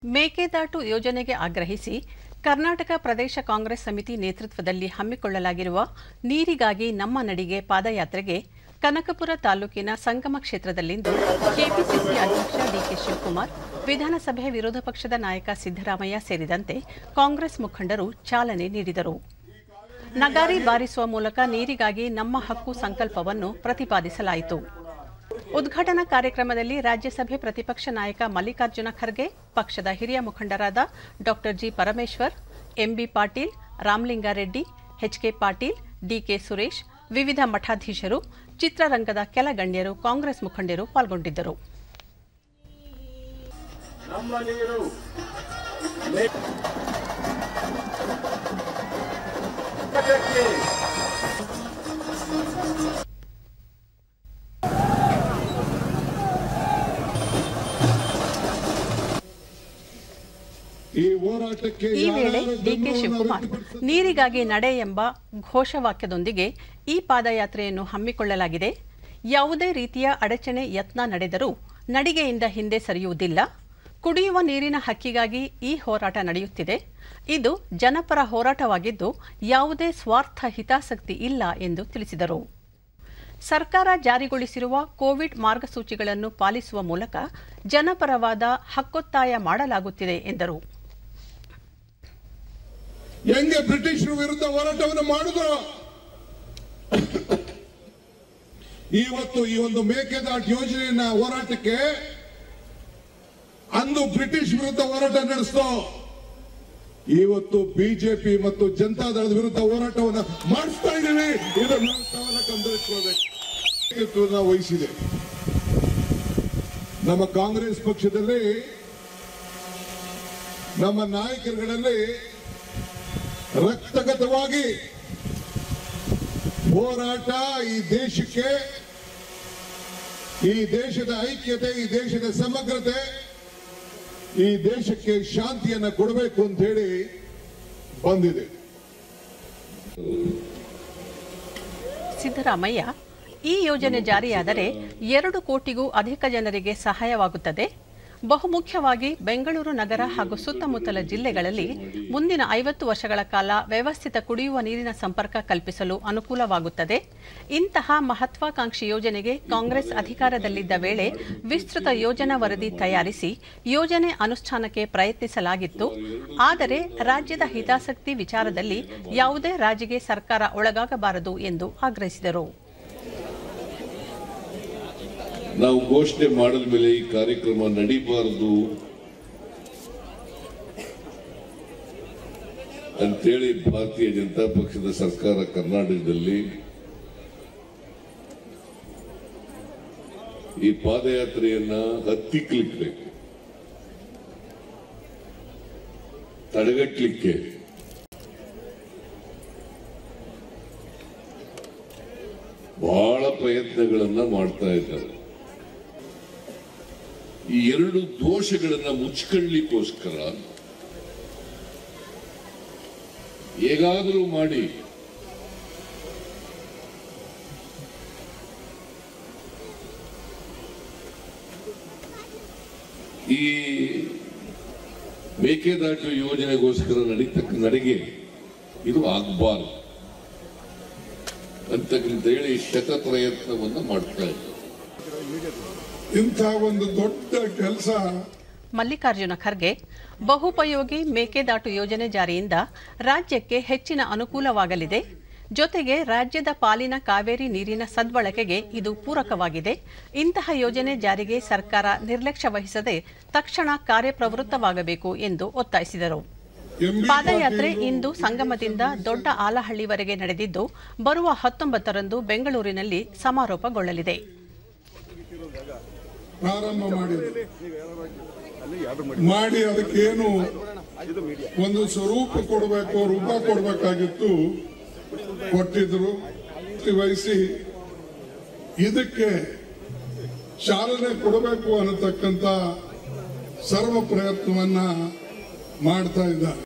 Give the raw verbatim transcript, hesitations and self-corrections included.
ಮೇಕೆದಾಟು ಯೋಜನೆಗೆ ಆಗ್ರಹಿಸಿ ಕರ್ನಾಟಕ ಪ್ರದೇಶ ಕಾಂಗ್ರೆಸ್ ಸಮಿತಿ ನೇತೃತ್ವದಲ್ಲಿ ಹಮ್ಮಿಕೊಳ್ಳಲಾಗಿರುವ ನೀರಿಗಾಗಿ ನಮ್ಮ ನಡಿಗೆ ಪಾದಯಾತ್ರೆಗೆ ಕನಕಪುರ ತಾಲೂಕಿನ ಸಂಗಮ ಕ್ಷೇತ್ರದಲ್ಲಿಂದು ಕೆಪಿಸಿಸಿ ಅಧ್ಯಕ್ಷ ಡಿಕೆ ಶಿವಕುಮಾರ್, ವಿಧಾನಸಭೆ ವಿರೋಧ ಪಕ್ಷದ ನಾಯಕ ಸಿದ್ದರಾಮಯ್ಯ ಸೇರಿದಂತೆ ಕಾಂಗ್ರೆಸ್ ಮುಖಂಡರು ಚಾಲನೆ ನೀಡಿದರು. ನಗಾರಿ ಬಾರಿಸುವ ಮೂಲಕ ನೀರಿಗಾಗಿ ನಮ್ಮ ಹಕ್ಕು ಸಂಕಲ್ಪವನ್ನು ಪ್ರತಿಪಾದಿಸಲಾಯಿತು. ಉದ್ಘಾಟನಾ ಕಾರ್ಯಕ್ರಮದಲ್ಲಿ ರಾಜ್ಯಸಭೆ ಪ್ರತಿಪಕ್ಷ ನಾಯಕ ಮಲ್ಲಿಕಾರ್ಜುನ ಖರ್ಗೆ, ಪಕ್ಷದ ಹಿರಿಯ ಮುಖಂಡರಾದ doctor G Parameshwar, M B Patil, Ramalinga Reddy, H K Patil, D K Suresh, ವಿವಿಧ ಮಠಾಧೀಶರು, ಚಿತ್ರರಂಗದ ಕೆಲ ಗಣ್ಯರು, ಕಾಂಗ್ರೆಸ್ ಮುಖಂಡರು ಪಾಲ್ಗೊಂಡಿದ್ದರು. ಈ ವೇಳೆ ಡಿಕೆ ಶಿವಕುಮಾರ್ ನೀರಿಗಾಗಿ ನಡೆ ಎಂಬ ಘೋಷವಾಕ್ಯದೊಂದಿಗೆ ಈ ಪಾದಯಾತ್ರೆಯನ್ನು ಹಮ್ಮಿಕೊಳ್ಳಲಾಗಿದೆ. ಯಾವುದೇ ರೀತಿಯ ಅಡಚಣೆ ಯತ್ನ ನಡೆದರೂ ನಡಿಗೆಯಿಂದ ಹಿಂದೆ ಸರಿಯುವುದಿಲ್ಲ. ಕುಡಿಯುವ ನೀರಿನ ಹಕ್ಕಿಗಾಗಿ ಈ ಹೋರಾಟ ನಡೆಯುತ್ತಿದೆ. ಇದು ಜನಪರ ಹೋರಾಟವಾಗಿದ್ದು ಯಾವುದೇ ಸ್ವಾರ್ಥ ಹಿತಾಸಕ್ತಿ ಇಲ್ಲ ಎಂದು ತಿಳಿಸಿದರು. ಸರ್ಕಾರ ಜಾರಿಗೊಳಿಸಿರುವ ಕೋವಿಡ್ ಮಾರ್ಗಸೂಚಿಗಳನ್ನು ಪಾಲಿಸುವ ಮೂಲಕ ಜನಪರವಾದ ಹಕ್ಕೊತ್ತಾಯ ಮಾಡಲಾಗುತ್ತಿದೆ ಎಂದರು. ಹೆಂಗೆ ಬ್ರಿಟಿಷರ ವಿರುದ್ಧ ಹೋರಾಟವನ್ನು ಮಾಡಿದ್ರು, ಇವತ್ತು ಈ ಒಂದು ಮೇಕೆದಾಟು ಯೋಜನೆಯ ಹೋರಾಟಕ್ಕೆ ಅಂದು ಬ್ರಿಟಿಷ್ ವಿರುದ್ಧ ಹೋರಾಟ ನಡೆಸ್ತೋ, ಇವತ್ತು ಬಿಜೆಪಿ ಮತ್ತು ಜನತಾದಳದ ವಿರುದ್ಧ ಹೋರಾಟವನ್ನು ಮಾಡಿಸ್ತಾ ಇದ್ದೀವಿ. ಇದನ್ನು ಗಮನಿಸಿಕೊಳ್ಳಬೇಕು ವಹಿಸಿದೆ. ನಮ್ಮ ಕಾಂಗ್ರೆಸ್ ಪಕ್ಷದಲ್ಲಿ ನಮ್ಮ ನಾಯಕರುಗಳಲ್ಲಿ ರಕ್ತಗತವಾಗಿ ಹೋರಾಟ ಈ ದೇಶಕ್ಕೆ, ಈ ದೇಶದ ಐಕ್ಯತೆ, ಈ ದೇಶದ ಸಮಗ್ರತೆ, ಈ ದೇಶಕ್ಕೆ ಶಾಂತಿಯನ್ನು ಕೊಡಬೇಕು ಅಂತ ಹೇಳಿ ಬಂದಿದೆ. ಸಿದ್ದರಾಮಯ್ಯ, ಈ ಯೋಜನೆ ಜಾರಿಯಾದರೆ ಎರಡು ಕೋಟಿಗೂ ಅಧಿಕ ಜನರಿಗೆ ಸಹಾಯವಾಗುತ್ತದೆ. ಬಹುಮುಖ್ಯವಾಗಿ ಬೆಂಗಳೂರು ನಗರ ಹಾಗೂ ಸುತ್ತಮುತ್ತಲ ಜಿಲ್ಲೆಗಳಲ್ಲಿ ಮುಂದಿನ ಐವತ್ತು ವರ್ಷಗಳ ಕಾಲ ವ್ಯವಸ್ಥಿತ ಕುಡಿಯುವ ನೀರಿನ ಸಂಪರ್ಕ ಕಲ್ಪಿಸಲು ಅನುಕೂಲವಾಗುತ್ತದೆ. ಇಂತಹ ಮಹತ್ವಾಕಾಂಕ್ಷಿ ಯೋಜನೆಗೆ ಕಾಂಗ್ರೆಸ್ ಅಧಿಕಾರದಲ್ಲಿದ್ದ ವೇಳೆ ವಿಸ್ತೃತ ಯೋಜನಾ ವರದಿ ತಯಾರಿಸಿ ಯೋಜನೆ ಅನುಷ್ಠಾನಕ್ಕೆ ಪ್ರಯತ್ನಿಸಲಾಗಿತ್ತು. ಆದರೆ ರಾಜ್ಯದ ಹಿತಾಸಕ್ತಿ ವಿಚಾರದಲ್ಲಿ ಯಾವುದೇ ರಾಜಿಗೆ ಸರ್ಕಾರ ಒಳಗಾಗಬಾರದು ಎಂದು ಆಗ್ರಹಿಸಿದರು. ನಾವು ಘೋಷಣೆ ಮಾಡಿದ ಮೇಲೆ ಈ ಕಾರ್ಯಕ್ರಮ ನಡೀಬಾರದು ಅಂತೇಳಿ ಭಾರತೀಯ ಜನತಾ ಪಕ್ಷದ ಸರ್ಕಾರ ಕರ್ನಾಟಕದಲ್ಲಿ ಈ ಪಾದಯಾತ್ರೆಯನ್ನ ಹತ್ತಿಕ್ಕಲಿಕ್ಕೆ, ತಡೆಗಟ್ಟಲಿಕ್ಕೆ ಬಹಳ ಪ್ರಯತ್ನಗಳನ್ನ ಮಾಡ್ತಾ ಇದ್ದಾರೆ. ಈ ಎರಡು ದೋಷಗಳನ್ನ ಮುಚ್ಚಿಕೊಳ್ಳಲಿಕ್ಕೋಸ್ಕರ ಹೇಗಾದರೂ ಮಾಡಿ ಈ ಮೇಕೆದಾಟು ಯೋಜನೆಗೋಸ್ಕರ ನಡೀತಕ್ಕ ನಡಿಗೆ ಇದು ಆಗಬಾರದು ಅಂತಕ್ಕಂತ ಹೇಳಿ ಶತ ಪ್ರಯತ್ನವನ್ನ ಮಾಡ್ತಾ ಇದ್ದಾರೆ. ಇಂಥ ಒಂದು ದೊಡ್ಡ ಕೆಲಸ. ಮಲ್ಲಿಕಾರ್ಜುನ ಖರ್ಗೆ, ಬಹುಪಯೋಗಿ ಮೇಕೆದಾಟು ಯೋಜನೆ ಜಾರಿಯಿಂದ ರಾಜ್ಯಕ್ಕೆ ಹೆಚ್ಚಿನ ಅನುಕೂಲವಾಗಲಿದೆ. ಜೊತೆಗೆ ರಾಜ್ಯದ ಪಾಲಿನ ಕಾವೇರಿ ನೀರಿನ ಸದ್ಬಳಕೆಗೆ ಇದು ಪೂರಕವಾಗಿದೆ. ಇಂತಹ ಯೋಜನೆ ಜಾರಿಗೆ ಸರ್ಕಾರ ನಿರ್ಲಕ್ಷ್ಯ ವಹಿಸದೆ ತಕ್ಷಣ ಕಾರ್ಯಪ್ರವೃತ್ತವಾಗಬೇಕು ಎಂದು ಒತ್ತಾಯಿಸಿದರು. ಪಾದಯಾತ್ರೆ ಇಂದು ಸಂಗಮದಿಂದ ದೊಡ್ಡ ಆಲಹಳ್ಳಿವರೆಗೆ ನಡೆದಿದ್ದು, ಬರುವ ಹತ್ತೊಂಬತ್ತರಂದು ಬೆಂಗಳೂರಿನಲ್ಲಿ ಸಮಾರೋಪಗೊಳ್ಳಲಿದೆ. ಪ್ರಾರಂಭ ಮಾಡಿ ಅದಕ್ಕೇನು ಒಂದು ಸ್ವರೂಪ ಕೊಡಬೇಕು, ರೂಪ ಕೊಡಬೇಕಾಗಿತ್ತು, ಕೊಟ್ಟಿದ್ರು. ವಹಿಸಿ ಇದಕ್ಕೆ ಚಾಲನೆ ಕೊಡಬೇಕು ಅನ್ನತಕ್ಕಂಥ ಸರ್ವ ಪ್ರಯತ್ನವನ್ನ ಮಾಡ್ತಾ ಇದ್ದಾರೆ.